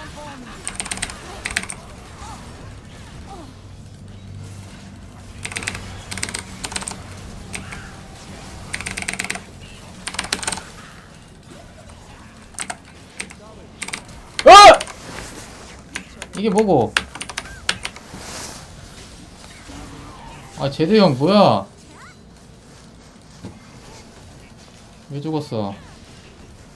이게 뭐고? 아, 제드 형 뭐야? 왜 죽었어?